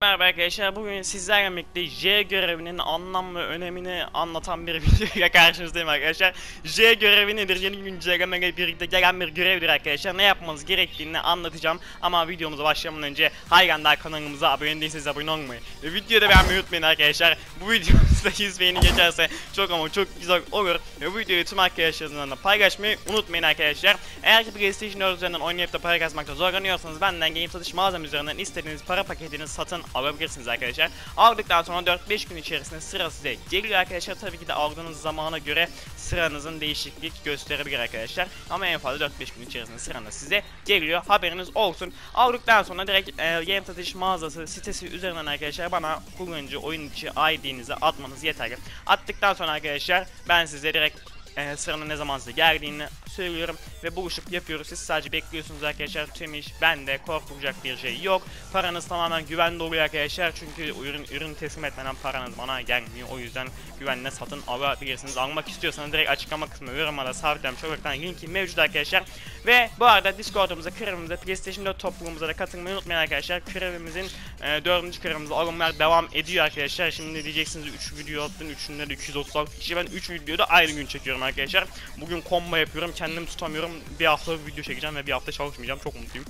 Merhaba arkadaşlar, bugün sizlerle birlikte J görevinin anlam ve önemini anlatan bir videoyla karşınızdayım arkadaşlar. J görevi nedir? Yeni güncellemeyle birlikte gelen bir görevdir arkadaşlar. Ne yapmanız gerektiğini anlatacağım. Ama videomuza başlamadan önce hala daha kanalımıza abone değilseniz abone olmayı ve videoyu da beğenmeyi unutmayın arkadaşlar. Bu videomuzda 100 beğeni geçerse çok ama çok güzel olur. Ve bu videoyu tüm arkadaşlarınızla da paylaşmayı unutmayın arkadaşlar. Eğer ki PlayStation 4 üzerinden oynayıp da para kazanmakta zorlanıyorsanız benden game satış mağazam üzerinden istediğiniz para paketini satın alabilirsiniz arkadaşlar. Aldıktan sonra 4-5 gün içerisinde sıra size geliyor arkadaşlar. Tabii ki de aldığınız zamana göre sıranızın değişiklik gösterebilir arkadaşlar. Ama en fazla 4-5 gün içerisinde sıranız size geliyor. Haberiniz olsun. Aldıktan sonra direkt game satış mağazası sitesi üzerinden arkadaşlar bana kullanıcı oyun içi ID'nizi atmanız yeterli. Attıktan sonra arkadaşlar ben size direkt sıranın ne zaman size geldiğini söylüyorum ve buluşup yapıyoruz. Siz sadece bekliyorsunuz arkadaşlar. Tüm iş bende, korkulacak bir şey yok. Paranız tamamen güvende oluyor arkadaşlar. Çünkü ürün teslim etmeden paranız bana gelmiyor. O yüzden güvenle satın alabilirsiniz. Almak istiyorsanız direkt açıklama kısmına yorumlara sabitlemiş olarak linki mevcut arkadaşlar. Ve bu arada Discord'umuza, krevimize, PlayStation 4 topluluğumuza da katılmayı unutmayın arkadaşlar. Krevimizin 4. krevimizde alımlar devam ediyor arkadaşlar. Şimdi diyeceksiniz 3 video attın, 3'ünde de 236 kişi. Ben 3 videoda aynı gün çekiyorum arkadaşlar. Bugün combo yapıyorum. Kendim tutamıyorum. Bir hafta video çekeceğim ve bir hafta çalışmayacağım. Çok mutluyum.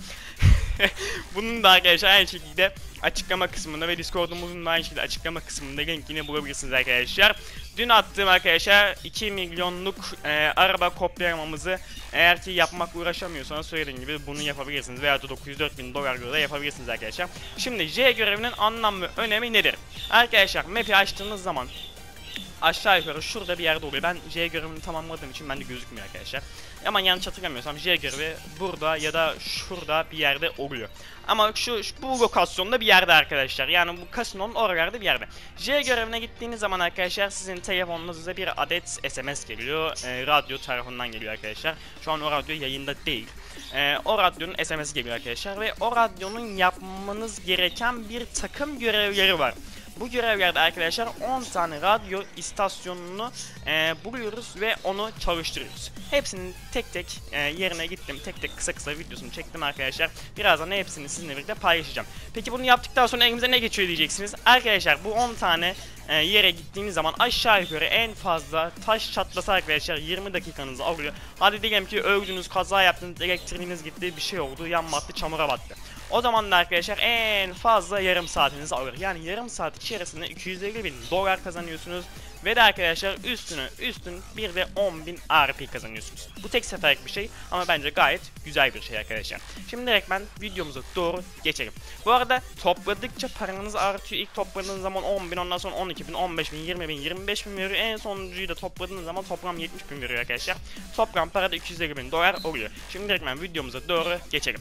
Bunun da arkadaşlar aynı şekilde açıklama kısmında ve Discord'umuzun da aynı şekilde açıklama kısmında linkini bulabilirsiniz arkadaşlar. Dün attığım arkadaşlar 2 milyonluk araba kopyalamamızı eğer ki yapmakla uğraşamıyorsanız söylediğim gibi bunu yapabilirsiniz veya da 904.000 dolar da yapabilirsiniz arkadaşlar. Şimdi J görevinin anlam ve önemi nedir? Arkadaşlar map'i açtığınız zaman aşağı yukarı şurada bir yerde oluyor. Ben J görevini tamamladığım için bende gözükmüyor arkadaşlar. Ama yanlış hatırlamıyorsam J görevi burada ya da şurada bir yerde oluyor. Ama bu lokasyonda bir yerde arkadaşlar. Yani bu kasinonun oralarda bir yerde. J görevine gittiğiniz zaman arkadaşlar sizin telefonunuza bir adet SMS geliyor. Radyo tarafından geliyor arkadaşlar. Şu an o radyo yayında değil. O radyonun SMS geliyor arkadaşlar ve o radyonun yapmanız gereken bir takım görevleri var. Bu görevlerde arkadaşlar 10 tane radyo istasyonunu buluyoruz ve onu çalıştırıyoruz. Hepsinin tek tek yerine gittim. Tek tek kısa videosunu çektim arkadaşlar. Birazdan hepsini sizinle birlikte paylaşacağım. Peki bunu yaptıktan sonra elimize ne geçiyor diyeceksiniz. Arkadaşlar bu 10 tane yere gittiğiniz zaman aşağı yukarı en fazla taş çatlasa arkadaşlar 20 dakikanızı alıyor. Hadi diyelim ki öldünüz, kaza yaptınız, elektriğiniz gitti, bir şey oldu, yan battı, çamura battı. O zaman da arkadaşlar en fazla yarım saatinizi alır. Yani yarım saat içerisinde 250.000 dolar kazanıyorsunuz. Ve de arkadaşlar üstün bir de 10.000 RP kazanıyorsunuz. Bu tek seferlik bir şey ama bence gayet güzel bir şey arkadaşlar. Şimdi direkt ben videomuza doğru geçelim. Bu arada topladıkça paranız artıyor. İlk topladığınız zaman 10.000, ondan sonra 12.000, 15.000, 20.000, 25.000 veriyor. En sonuncuyu da topladığınız zaman toplam 70.000 veriyor arkadaşlar. Toplam para da 250.000 dolar oluyor. Şimdi direkt ben videomuza doğru geçelim.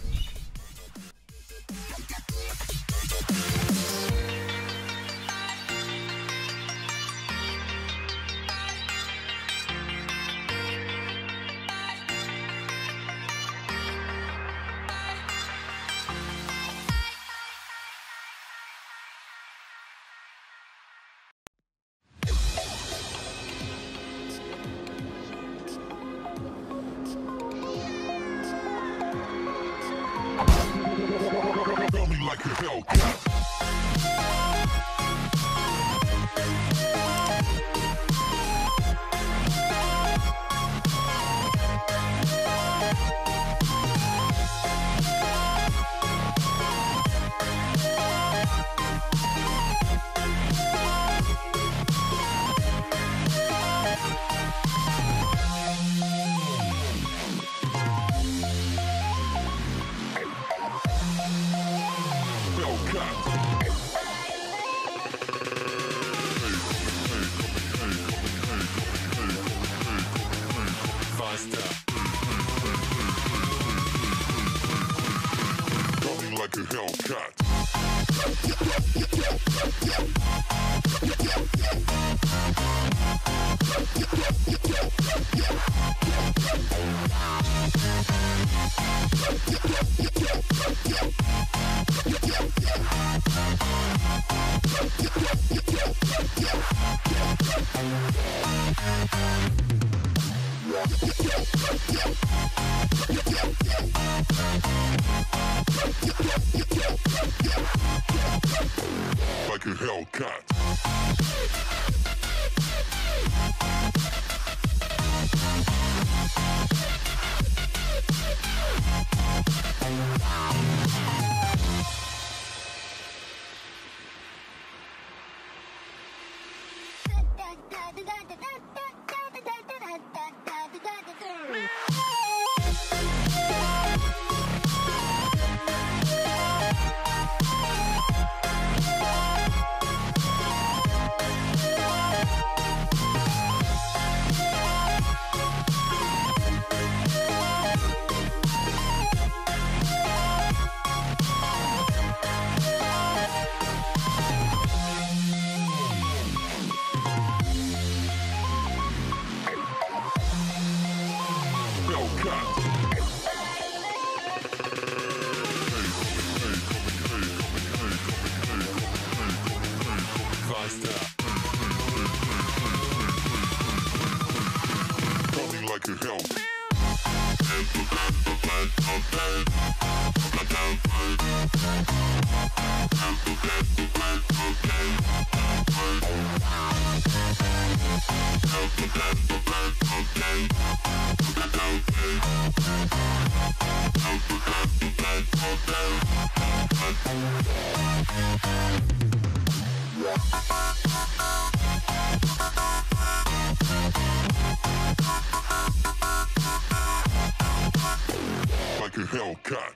Like a Hellcat. Coming like a Hellcat. like a Hellcat. Coming like a hell. Like a Hellcat.